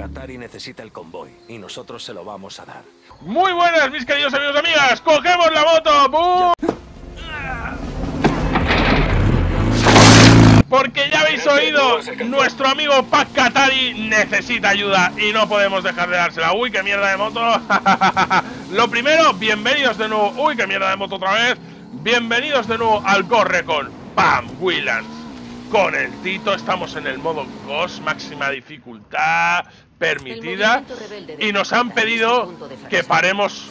Katari necesita el convoy y nosotros se lo vamos a dar. Muy buenas, mis queridos amigos y amigas. ¡Cogemos la moto! ¡Bum! Porque ya habéis oído, nuestro amigo Pac Katari necesita ayuda y no podemos dejar de dársela. ¡Uy, qué mierda de moto! Lo primero, bienvenidos de nuevo. ¡Uy, qué mierda de moto otra vez! Bienvenidos de nuevo al Corre con Pam Wheelance. Con el Tito estamos en el modo Ghost, máxima dificultad permitida, y nos han pedido que paremos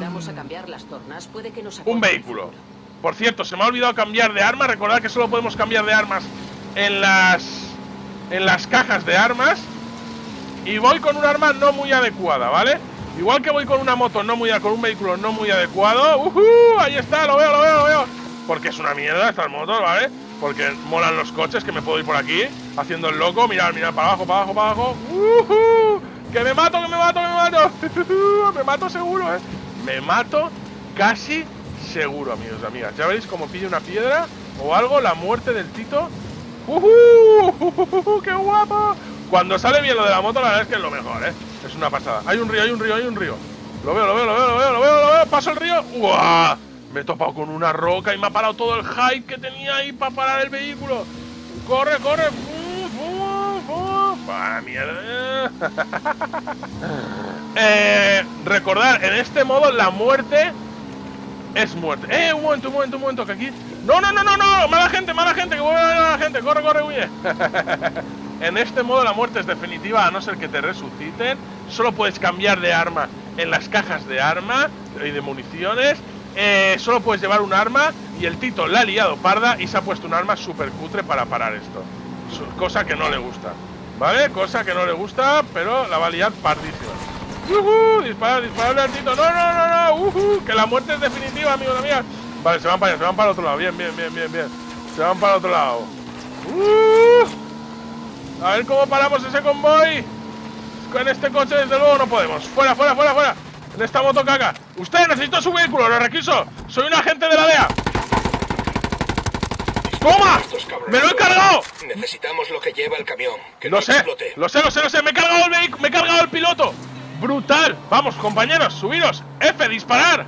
un vehículo. Por cierto, se me ha olvidado cambiar de arma. Recordad que solo podemos cambiar de armas en las cajas de armas. Y voy con un arma no muy adecuada, ¿vale? Igual que voy con una moto con un vehículo no muy adecuado. Ahí está, lo veo. Porque es una mierda estas motos, ¿vale? Porque molan los coches, que me puedo ir por aquí haciendo el loco. Mirad, para abajo. Que me mato. Me mato seguro, Me mato casi seguro, amigos y amigas. Ya veréis como pillo una piedra o algo, la muerte del Tito. ¡Qué guapo! Cuando sale bien lo de la moto, la verdad es que es lo mejor, Es una pasada. Hay un río. Lo veo. Paso el río. ¡Uah! Me he topado con una roca y me ha parado todo el hype que tenía ahí para parar el vehículo. ¡Corre! ¡Ah, mierda! Recordad, en este modo la muerte es muerte. Un momento, que aquí... ¡No! ¡Mala gente! ¡Que vuelve a la gente! ¡Corre, huye! En este modo la muerte es definitiva, a no ser que te resuciten. Solo puedes cambiar de arma en las cajas de arma y de municiones. Solo puedes llevar un arma. Y el Tito la ha liado parda y se ha puesto un arma súper cutre para parar esto. Cosa que no le gusta, ¿vale? Pero la va a liar pardísima. Dispararle al Tito. No. Que la muerte es definitiva, amigos y amigas. Vale, se van para allá, se van para el otro lado. Bien. Se van para el otro lado. A ver cómo paramos ese convoy. Con este coche desde luego no podemos. Fuera. En esta moto caca. Usted, necesito su vehículo, lo requiso. Soy un agente de la DEA. ¡Toma! ¡Me lo he cargado! Necesitamos lo que lleva el camión. Que lo sé. Me he cargado el vehículo, me he cargado el piloto. ¡Brutal! Vamos, compañeros, subiros. F, disparar.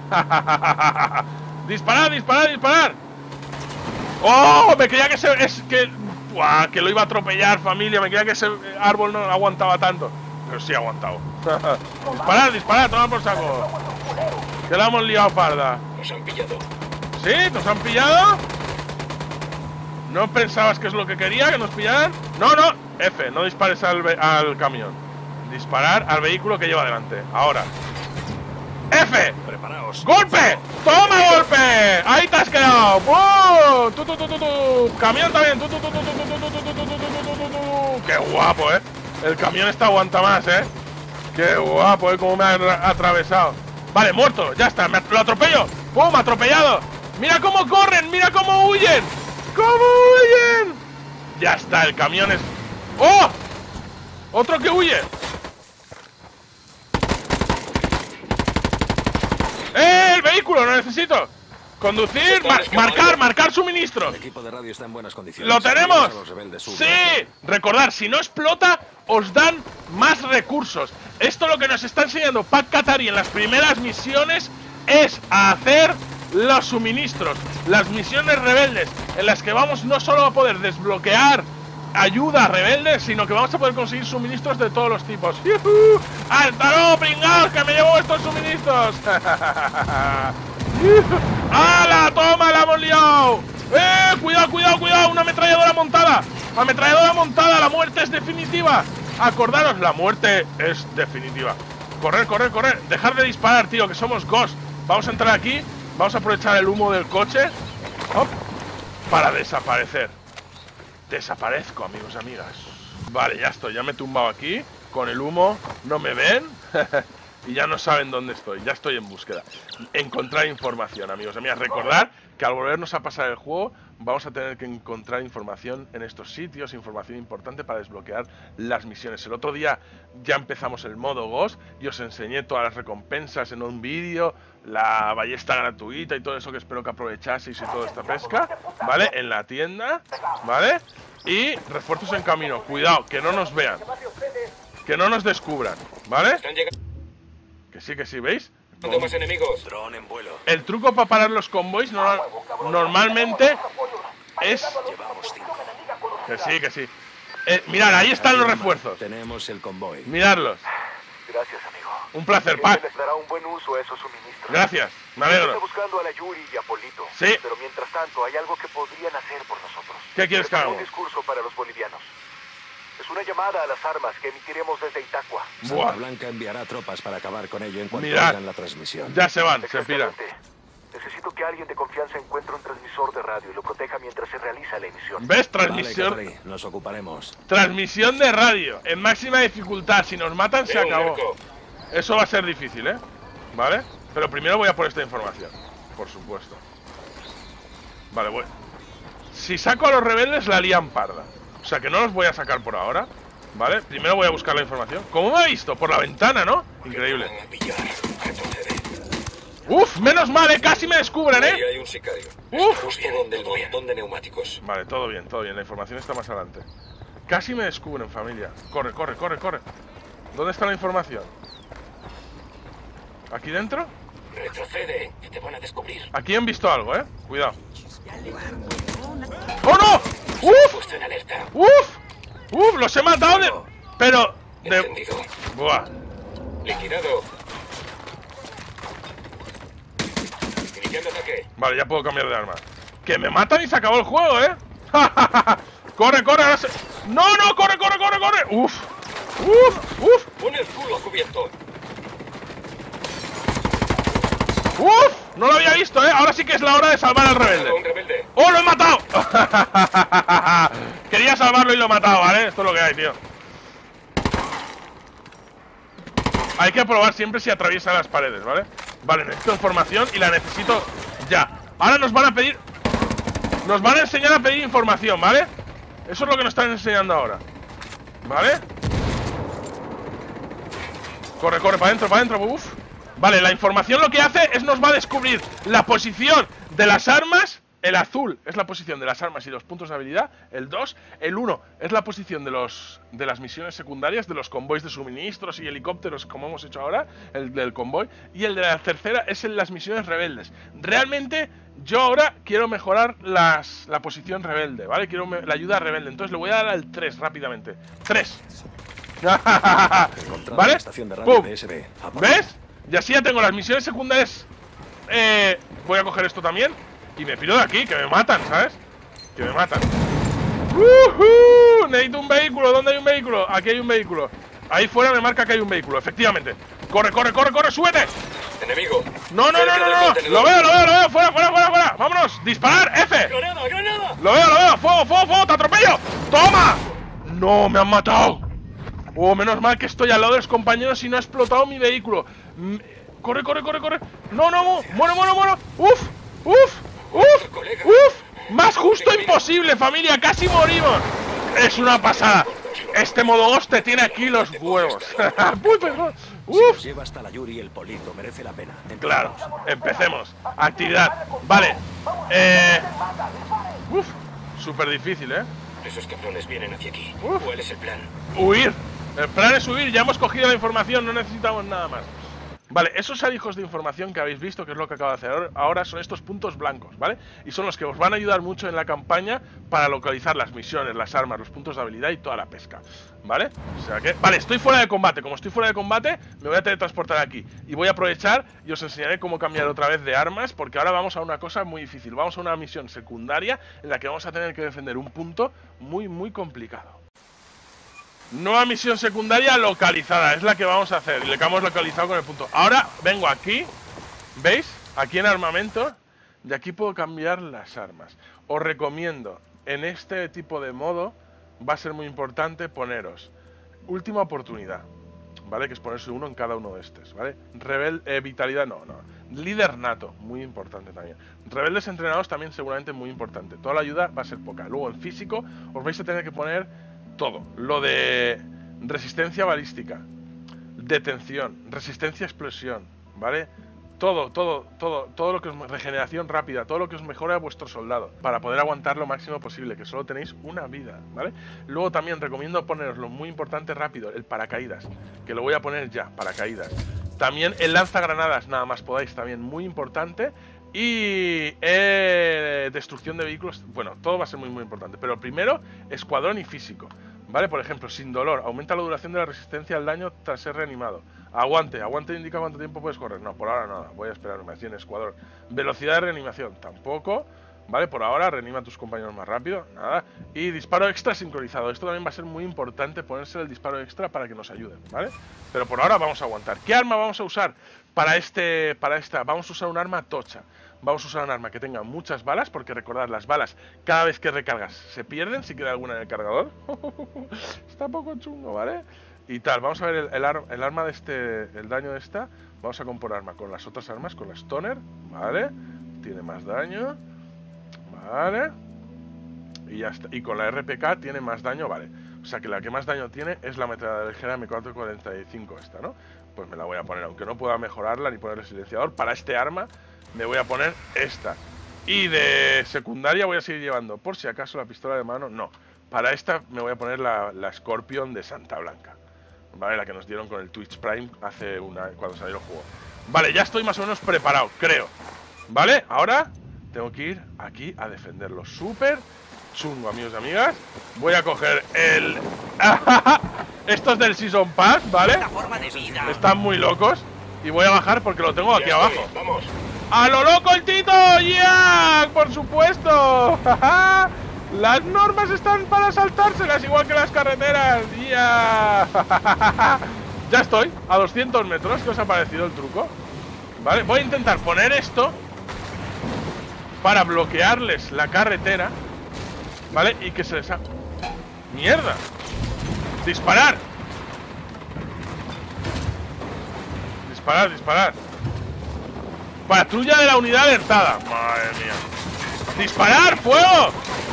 Disparar. ¡Oh! Me creía que ¡buah! Que lo iba a atropellar, familia. Me creía que ese árbol no aguantaba tanto. Pero sí ha aguantado. Disparar, toma por saco. Que la hemos liado parda. Nos han pillado. ¿Sí? ¿Nos han pillado? ¿No pensabas que es lo que quería, que nos pillaran? No. F, no dispares al camión. Disparar al vehículo que lleva delante. Ahora. F. Preparaos. ¡Golpe! ¡Toma golpe! Ahí te has quedado. ¡Bum! Camión también. ¡Qué guapo, El camión aguanta más, ¡Qué guapo, cómo me ha atravesado! Vale, muerto, ya está, lo atropello. ¡Pum! Atropellado. Mira cómo corren, mira cómo huyen. Ya está, el camión es... ¡Oh! Otro que huye. El vehículo, lo necesito. Conducir, marcar suministros. El equipo de radio está en buenas condiciones. ¡Lo tenemos! ¡Sí! Recordad, si no explota, os dan más recursos. Esto lo que nos está enseñando Pac Katari en las primeras misiones es a hacer los suministros. Las misiones rebeldes, en las que vamos no solo a poder desbloquear ayuda a rebeldes, sino que vamos a poder conseguir suministros de todos los tipos. ¡Yuhu! ¡Hasta pringaos, que me llevo estos suministros! ¡Hala! ¡Toma! ¡La hemos liado! ¡Cuidado! ¡Una ametralladora montada! ¡La muerte es definitiva! Acordaros, la muerte es definitiva. Correr. Dejar de disparar, tío, que somos Ghost. Vamos a entrar aquí. Vamos a aprovechar el humo del coche. ¡Hop! Para desaparecer. Desaparezco, amigos y amigas. Vale, ya estoy. Ya me he tumbado aquí. Con el humo. No me ven. Y ya no saben dónde estoy. Ya estoy en búsqueda. Encontrar información, amigos y amigas. Recordad que al volvernos a pasar el juego vamos a tener que encontrar información en estos sitios, información importante para desbloquear las misiones. El otro día ya empezamos el modo Ghost y os enseñé todas las recompensas en un vídeo, la ballesta gratuita y todo eso, que espero que aprovechaseis y toda esta pesca, ¿vale? En la tienda, ¿vale? Y refuerzos en camino. Cuidado, que no nos vean. Que no nos descubran, ¿vale? Están llegando Que sí, ¿veis? más enemigos. Dron en vuelo. El truco para parar los convoys normalmente es... Llevamos 5. Que sí. Mirad, ahí están los refuerzos. Tenemos el convoy. Miradlos. Gracias, amigo. Un placer, Pac. Les dará un buen uso a esos suministros. Gracias, me Está alegro. buscando a la Yuri y a Polito. Sí. Pero mientras tanto, hay algo que podrían hacer por nosotros. ¿Qué quieres que Prepara hagamos? un discurso para los bolivianos. Es una llamada a las armas que emitiremos desde Itacua. Buah. Santa Blanca enviará tropas para acabar con ello en cuanto Mirad. hagan la transmisión. Ya se van, se piran. Exactamente. Necesito que alguien de confianza encuentre un transmisor de radio y lo proteja mientras se realiza la emisión. ¿Ves? Vale, Transmisión. Capri, nos ocuparemos. Transmisión de radio. En máxima dificultad. Si nos matan, se Veo un acabó. arco. Eso va a ser difícil, ¿eh? ¿Vale? Pero primero voy a por esta información. Por supuesto. Vale, bueno. Si saco a los rebeldes, la lían parda. O sea que no los voy a sacar por ahora. ¿Vale? Primero voy a buscar la información. ¿Cómo me ha visto? Por la ventana, ¿no? Increíble. Van a pillar. Retrocede. Uf, menos mal, casi me descubren, Ahí ¿eh? hay un sicario. Uf. Está justo donde el montón de neumáticos. Vale, todo bien, todo bien. La información está más adelante. Casi me descubren, familia. Corre. ¿Dónde está la información? ¿Aquí dentro? Retrocede, que te van a descubrir. Aquí han visto algo, ¿eh? Cuidado. ¡Oh, no! ¡Uf! Puesto en alerta. ¡Uf! ¡Los he matado de... Pero... de... Entendido. Buah. Liquidado. Iniciando ataque. Vale, ya puedo cambiar de arma. ¡Que me matan y se acabó el juego, eh! ¡Corre, ahora se... ¡No, corre! ¡Uf! Pon el culo cubierto. ¡Uf! No lo había visto, ¿eh? Ahora sí que es la hora de salvar al rebelde. Un rebelde. ¡Oh, lo he matado! Quería salvarlo y lo he matado, ¿vale? Esto es lo que hay, tío. Hay que probar siempre si atraviesa las paredes, ¿vale? Vale, necesito información y la necesito ya. Ahora nos van a pedir... Nos van a enseñar a pedir información, ¿vale? Eso es lo que nos están enseñando ahora. ¿Vale? Corre, para adentro, uf. Vale, la información lo que hace es nos va a descubrir la posición de las armas. El azul es la posición de las armas y los puntos de habilidad. El 2, el 1 es la posición de las misiones secundarias, de los convoys de suministros y helicópteros, como hemos hecho ahora, el del convoy. Y el de la tercera es en las misiones rebeldes. Realmente yo ahora quiero mejorar la posición rebelde, ¿vale? Quiero la ayuda rebelde. Entonces le voy a dar al 3 rápidamente. 3. ¿Vale? La estación de radio ¡Pum! de SB. ¿Ves? Y así ya tengo las misiones secundarias. Voy a coger esto también. Y me pido de aquí, que me matan, ¿sabes? Que me matan. Necesito un vehículo. ¿Dónde hay un vehículo? Aquí hay un vehículo. Ahí fuera me marca que hay un vehículo, efectivamente. Corre, súbete. Enemigo. No. Lo veo. Fuera. Vámonos. Disparar, F. ¡Granada! Lo veo. Fuego. Te atropello. Toma. No, me han matado. Oh, menos mal que estoy al lado de los compañeros y no ha explotado mi vehículo. Corre. No. Muero. Uf. Más justo imposible, familia. Casi morimos. Es una pasada. Este modo Ghost te tiene aquí los huevos. Uy, perdón. Si nos lleva hasta la Yuri y el Polito, merece la pena. Claro, empecemos. Actividad. Vale. Súper difícil, ¿eh? Esos cabrones vienen hacia aquí. Uf. ¿Cuál es el plan? Huir. El plan es huir. Ya hemos cogido la información. No necesitamos nada más. Vale, esos alijos de información que habéis visto, que es lo que acabo de hacer ahora, son estos puntos blancos, ¿vale? Y son los que os van a ayudar mucho en la campaña para localizar las misiones, las armas, los puntos de habilidad y toda la pesca, ¿vale? O sea que... Vale, estoy fuera de combate. Como estoy fuera de combate, me voy a teletransportar aquí. Y voy a aprovechar y os enseñaré cómo cambiar otra vez de armas, porque ahora vamos a una cosa muy difícil. Vamos a una misión secundaria en la que vamos a tener que defender un punto muy complicado. Nueva misión secundaria localizada, es la que vamos a hacer. Y le hemos localizado con el punto. Ahora vengo aquí, ¿veis? Aquí en armamento. Y aquí puedo cambiar las armas. Os recomiendo, en este tipo de modo, va a ser muy importante poneros última oportunidad, ¿vale? Que es ponerse uno en cada uno de estos, ¿vale? Vitalidad, no. Líder nato, muy importante también. Rebeldes entrenados también seguramente muy importante. Toda la ayuda va a ser poca. Luego en físico os vais a tener que poner todo. Lo de resistencia balística, detención, resistencia a explosión, ¿vale? todo lo que os regeneración rápida, todo lo que os mejore a vuestro soldado, para poder aguantar lo máximo posible, que solo tenéis una vida, ¿vale? Luego también recomiendo poneros lo muy importante rápido, el paracaídas, que lo voy a poner ya, paracaídas. También el lanzagranadas, nada más podáis, también muy importante. Y destrucción de vehículos, bueno, todo va a ser muy importante. Pero primero, escuadrón y físico, ¿vale? Por ejemplo, sin dolor, aumenta la duración de la resistencia al daño tras ser reanimado. Aguante indica cuánto tiempo puedes correr. No, por ahora nada, voy a esperar animación, escuadrón. Velocidad de reanimación, tampoco, ¿vale? Por ahora, reanima a tus compañeros más rápido, nada. Y disparo extra sincronizado, esto también va a ser muy importante, ponerse el disparo extra para que nos ayuden, ¿vale? Pero por ahora vamos a aguantar. ¿Qué arma vamos a usar para esta? Vamos a usar un arma tocha. Vamos a usar un arma que tenga muchas balas, porque recordad, las balas cada vez que recargas se pierden si queda alguna en el cargador. Está poco chungo, ¿vale? Y tal, vamos a ver el arma de el daño de esta. Vamos a comparar arma con las otras armas, con la Stoner, ¿vale? Tiene más daño, ¿vale? Y ya está. Y con la RPK tiene más daño, ¿vale? O sea que la que más daño tiene es la ametralladora ligera M445 esta, ¿no? Pues me la voy a poner, aunque no pueda mejorarla ni ponerle silenciador. Para este arma me voy a poner esta. Y de secundaria voy a seguir llevando, por si acaso, la pistola de mano. No, para esta me voy a poner la Scorpion de Santa Blanca, ¿vale? La que nos dieron con el Twitch Prime hace cuando salió el juego. Vale, ya estoy más o menos preparado, creo. ¿Vale? Ahora tengo que ir aquí a defenderlo. Súper chungo, amigos y amigas. Voy a coger el... Esto es del Season Pass, ¿vale? Están muy locos. Y voy a bajar porque lo tengo aquí abajo. Vamos. ¡A lo loco el Tito! ¡Ya! ¡Por supuesto! Las normas están para saltárselas, igual que las carreteras. ¡Ya! Ya estoy, a 200 metros. ¿Qué os ha parecido el truco? Vale, voy a intentar poner esto para bloquearles la carretera, ¿vale? Y que se les haga... ¡Mierda! ¡Disparar! Disparar. Patrulla de la unidad alertada. Madre mía. ¡Disparar! ¡Fuego!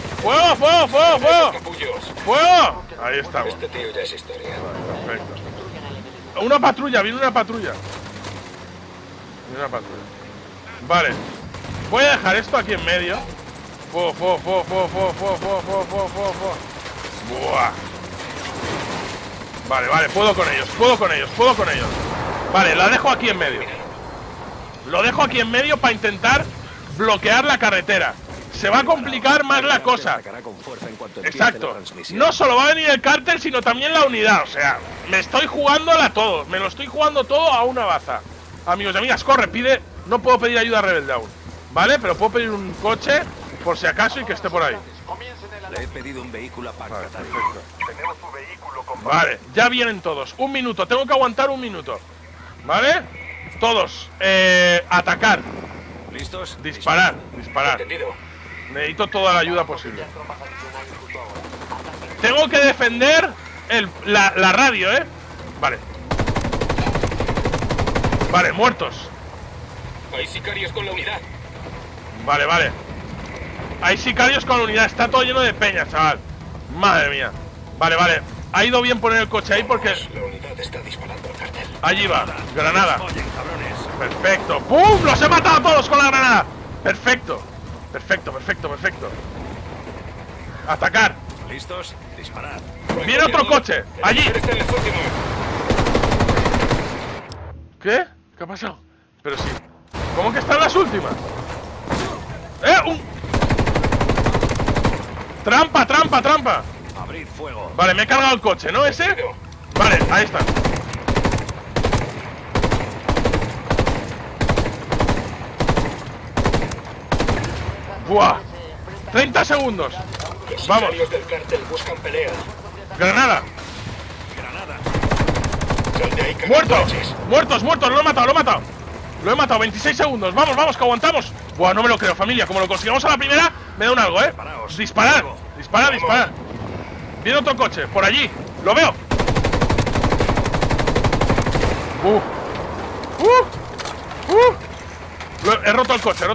¡Fuego! Ahí estamos. Este tío ya es historia. Perfecto. Una patrulla, viene una patrulla. Vale. Voy a dejar esto aquí en medio. Fuego. Buah. Vale, puedo con ellos. Vale, la dejo aquí en medio. Lo dejo aquí en medio para intentar bloquear la carretera. Se va a complicar más la cosa. Exacto. No solo va a venir el cártel, sino también la unidad. O sea, me estoy jugándola todo. Me lo estoy jugando todo a una baza. Amigos y amigas, corre, pide. No puedo pedir ayuda rebelde aún, ¿vale? Pero puedo pedir un coche, por si acaso, y que esté por ahí. Le he pedido un vehículo a Vale, Pac-Man. perfecto. Tenemos tu vehículo, compadre. Vale, ya vienen todos. 1 minuto, tengo que aguantar 1 minuto. ¿Vale? Todos, atacar. ¿Listos? Disparar. Entendido. Necesito toda la ayuda posible. Tengo que defender la radio, ¿eh? Vale, muertos. Hay sicarios con la unidad. Vale. Hay sicarios con la unidad. Está todo lleno de peña, chaval. Madre mía. Vale. Ha ido bien poner el coche ahí porque... La unidad está disparando al cartel. Allí va. Granada. Oye, cabrones. Perfecto. ¡Pum! ¡Los he matado a todos con la granada! Perfecto. Atacar. ¿Listos? Disparar. Viene otro coche. Allí. Este es el último. ¿Qué? ¿Qué ha pasado? Pero sí. ¿Cómo que están las últimas? ¡Trampa! Abrir fuego. Vale, me he cargado el coche, ¿no? ¿Ese? Vale, ahí está. ¡Buah! 30 segundos. Los Vamos. sicarios del cartel buscan pelea. Granada. Sal de ahí, Muertos. Lo he matado. 26 segundos. Vamos, que aguantamos. Buah, no me lo creo, familia. Como lo consigamos a la primera, me da un algo, ¿eh? Preparaos. Disparar. Viene otro coche, por allí. Lo veo. He roto el coche.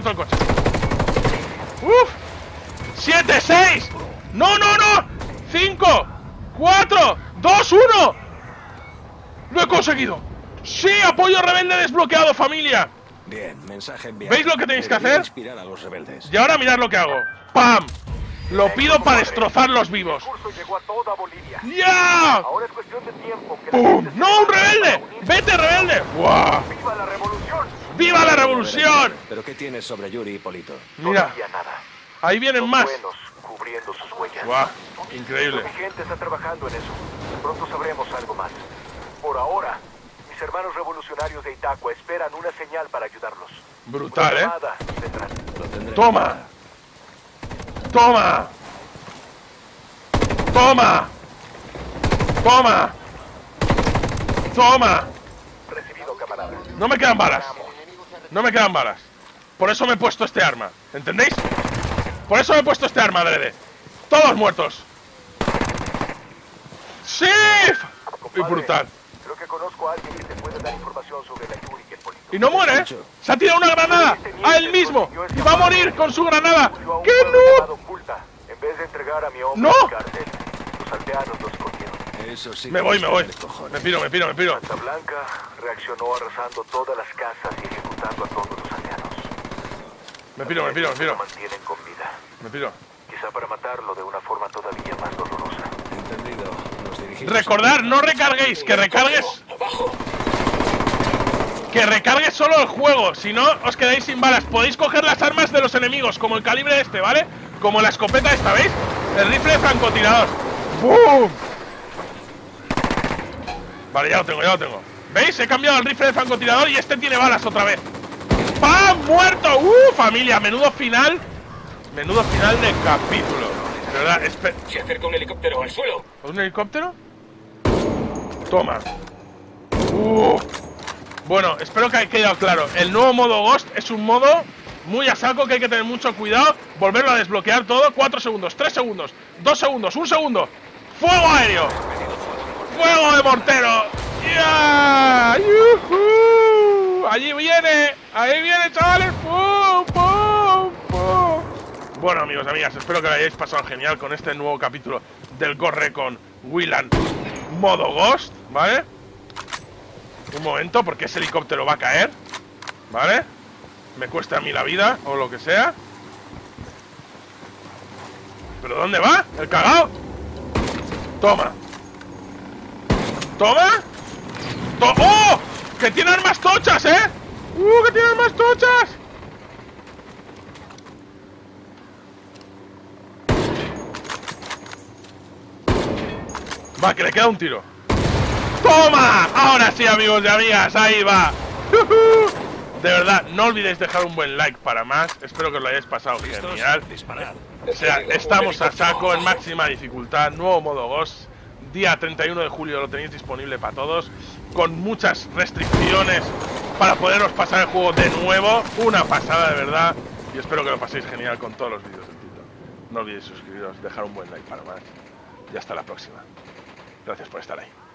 7, 6. No. 5, 4, 2, 1. Lo he conseguido. Sí, apoyo rebelde desbloqueado, familia. Bien, mensaje enviado. ¿Veis lo que tenéis que Debería hacer? inspirar a los rebeldes. Y ahora mirad lo que hago. ¡Pam! Lo pido para destrozar los vivos. El curso llegó a toda Bolivia. ¡Ya! Ahora es cuestión de tiempo que ¡Pum! ¡No, un rebelde! ¡Vete, rebelde! ¡Guau! ¡Viva la revolución! ¡Viva la revolución! ¿Pero qué tienes sobre Yuri, Hipólito? Mira, Todavía nada. ahí vienen Los más. buenos cubriendo sus huellas. ¡Guau! Increíble. Mi gente está trabajando en eso. Pronto sabremos algo más. Por ahora, mis hermanos revolucionarios de Itacua esperan una señal para ayudarlos. Brutal, Una ¿eh? llamada vendrá. Lo tendré. ¡Toma! ¡Toma! ¡Toma! ¡Toma! ¡Toma! Recibido, camarada. No me quedan balas. No me quedan balas. Por eso me he puesto este arma. ¿Entendéis? Por eso me he puesto este arma, adrede. Todos muertos. ¡Sí! Y Compadre, brutal. creo que conozco a alguien que te puede dar información sobre la Yuri y el político. Y no muere, ¿eh? Se ha tirado una granada a él mismo. Y va a morir con su granada. ¡Qué no! Oculta. En vez de entregar a mi hombre ¡No! en cárcel, los aldeanos lo escondieron. Eso sí. Me voy, me voy. de cojones. Me piro, me piro, me piro. Santa Blanca reaccionó arrasando todas las casas y ejecutando a todos los aldeanos. Me piro, me piro, me Lo piro. mantienen con vida. Me piro. Quizá para matarlo de una forma todavía más dolorosa. Entendido. Nos dirigimos. Recordad, no recarguéis, que recargues. ¡Abajo! Que recargue solo el juego, si no os quedáis sin balas. Podéis coger las armas de los enemigos, como el calibre este, ¿vale? Como la escopeta esta, ¿veis? El rifle de francotirador. ¡Bum! Vale, ya lo tengo, ya lo tengo. ¿Veis? He cambiado el rifle de francotirador y este tiene balas otra vez. ¡Pam! ¡Muerto! Familia! Menudo final. Menudo final de capítulo. De verdad, Se acerca un helicóptero al suelo. ¿un helicóptero? Toma. Bueno, espero que haya quedado claro. El nuevo modo Ghost es un modo muy a saco que hay que tener mucho cuidado. Volverlo a desbloquear todo. 4 segundos, 3 segundos, 2 segundos, 1 segundo. ¡Fuego aéreo! ¡Fuego de mortero! ¡Ya! ¡Yujú! ¡Allí viene! ¡Ahí viene, chavales! ¡Pum! ¡Pum! ¡Pum! Bueno, amigos, amigas, espero que lo hayáis pasado genial con este nuevo capítulo del Ghost Recon Weyland modo Ghost, ¿vale? Un momento, porque ese helicóptero va a caer, ¿vale? Me cuesta a mí la vida, o lo que sea. ¿Pero dónde va? ¿El cagao? Toma. ¿Toma? ¡Oh! ¡Que tiene armas tochas, eh! ¡Que tiene armas tochas! Va, que le queda un tiro. ¡Toma! Ahora sí, amigos y amigas, ahí va. De verdad, no olvidéis dejar un buen like para más. Espero que os lo hayáis pasado genial. Disparad. O sea, estamos a saco en máxima dificultad. Nuevo modo Ghost. Día 31 de julio lo tenéis disponible para todos. Con muchas restricciones para poderos pasar el juego de nuevo. Una pasada, de verdad. Y espero que lo paséis genial con todos los vídeos del Tito. No olvidéis suscribiros, dejar un buen like para más. Y hasta la próxima. Gracias por estar ahí.